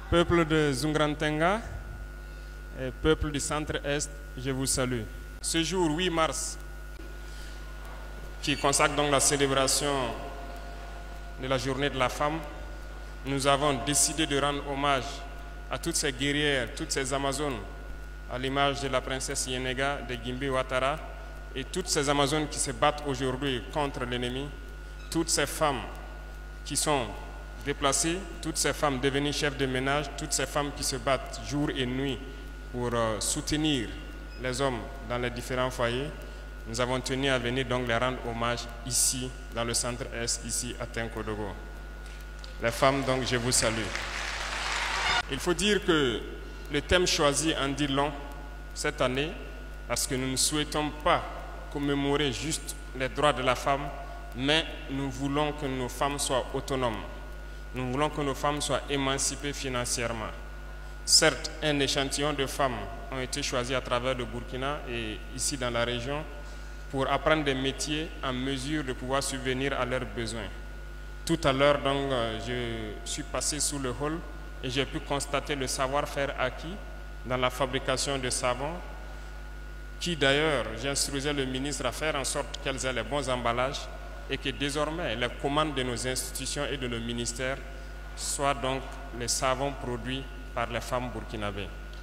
Peuple de Zungrantenga et peuple du centre-est, je vous salue. Ce jour 8 mars, qui consacre donc la célébration de la journée de la femme, nous avons décidé de rendre hommage à toutes ces guerrières, toutes ces Amazones, à l'image de la princesse Yenega de Gimbi Ouattara, et toutes ces Amazones qui se battent aujourd'hui contre l'ennemi, toutes ces femmes qui sont déplacées, toutes ces femmes devenues chefs de ménage, toutes ces femmes qui se battent jour et nuit pour soutenir les hommes dans les différents foyers. Nous avons tenu à venir donc les rendre hommage ici, dans le centre-est, ici à Tenkodogo. Les femmes, donc, je vous salue. Il faut dire que le thème choisi en dit long cette année, parce que nous ne souhaitons pas commémorer juste les droits de la femme, mais nous voulons que nos femmes soient autonomes. Nous voulons que nos femmes soient émancipées financièrement. Certes, un échantillon de femmes ont été choisis à travers le Burkina et ici dans la région pour apprendre des métiers en mesure de pouvoir subvenir à leurs besoins. Tout à l'heure, donc, je suis passé sous le hall et j'ai pu constater le savoir-faire acquis dans la fabrication de savon, qui d'ailleurs, j'instruisais le ministre à faire en sorte qu'elles aient les bons emballages et que désormais, les commandes de nos institutions et de nos ministères soient donc les savons produits par les femmes burkinabées.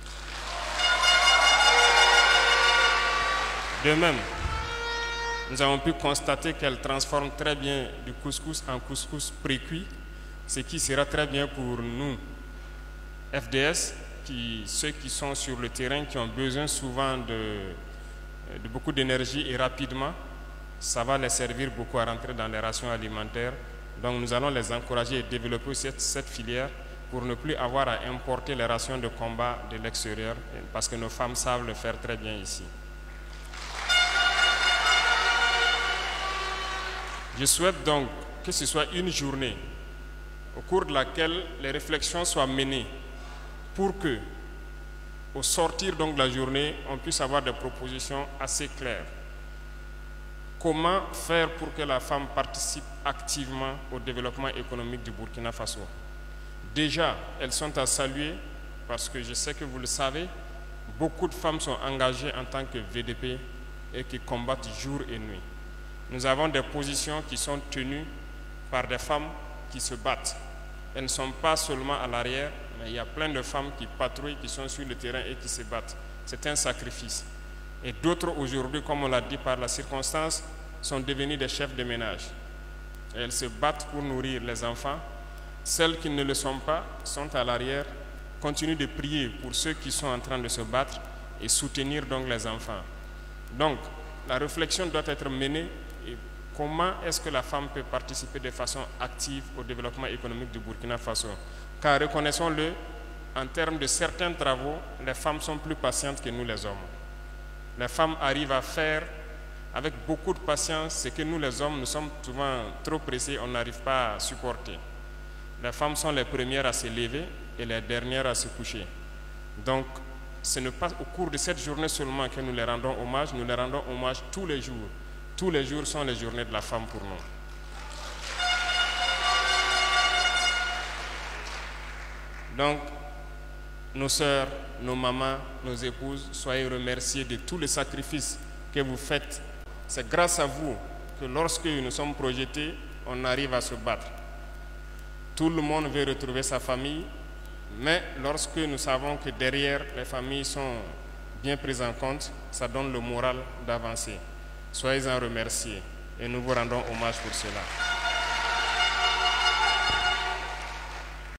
De même, nous avons pu constater qu'elles transforment très bien du couscous en couscous précuit, ce qui sera très bien pour nous, FDS, ceux qui sont sur le terrain, qui ont besoin souvent de beaucoup d'énergie et rapidement, ça va les servir beaucoup à rentrer dans les rations alimentaires. Donc nous allons les encourager et développer cette filière pour ne plus avoir à importer les rations de combat de l'extérieur, parce que nos femmes savent le faire très bien ici. Je souhaite donc que ce soit une journée au cours de laquelle les réflexions soient menées pour que, au sortir donc de la journée, on puisse avoir des propositions assez claires. Comment faire pour que la femme participe activement au développement économique du Burkina Faso? Déjà, elles sont à saluer parce que je sais que vous le savez, beaucoup de femmes sont engagées en tant que VDP et qui combattent jour et nuit. Nous avons des positions qui sont tenues par des femmes qui se battent. Elles ne sont pas seulement à l'arrière, mais il y a plein de femmes qui patrouillent, qui sont sur le terrain et qui se battent. C'est un sacrifice. Et d'autres aujourd'hui, comme on l'a dit par la circonstance, sont devenues des chefs de ménage. Et elles se battent pour nourrir les enfants. Celles qui ne le sont pas sont à l'arrière, continuent de prier pour ceux qui sont en train de se battre et soutenir donc les enfants. Donc, la réflexion doit être menée et comment est-ce que la femme peut participer de façon active au développement économique du Burkina Faso. Car reconnaissons-le, en termes de certains travaux, les femmes sont plus patientes que nous les hommes. Les femmes arrivent à faire avec beaucoup de patience ce que nous les hommes, nous sommes souvent trop pressés, on n'arrive pas à supporter. Les femmes sont les premières à se lever et les dernières à se coucher. Donc, ce n'est pas au cours de cette journée seulement que nous les rendons hommage, nous les rendons hommage tous les jours. Tous les jours sont les journées de la femme pour nous. Donc, nos sœurs, nos mamans, nos épouses, soyez remerciées de tous les sacrifices que vous faites. C'est grâce à vous que lorsque nous sommes projetés, on arrive à se battre. Tout le monde veut retrouver sa famille, mais lorsque nous savons que derrière, les familles sont bien prises en compte, ça donne le moral d'avancer. Soyez-en remerciés et nous vous rendons hommage pour cela.